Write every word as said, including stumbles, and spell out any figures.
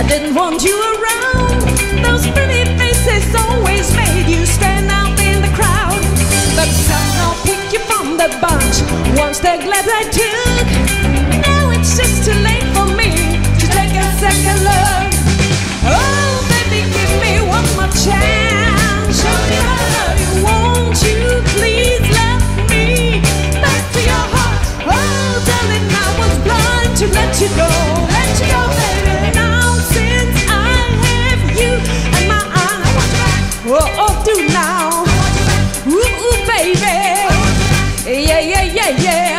didn't want you around. Those pretty faces always made you stand out in the crowd. But somehow picked you from the bunch once they're glad I took. Now it's just too late for me to take a second look. Oh baby, give me one more chance. Show me how to love you. Won't you please love me back to your heart? Oh darling, I was blind to let you go. Let you go, baby. Now since I have you and my arm, I want you back. Oh, oh, do now. Ooh, ooh, baby. Yeah, yeah, yeah, yeah.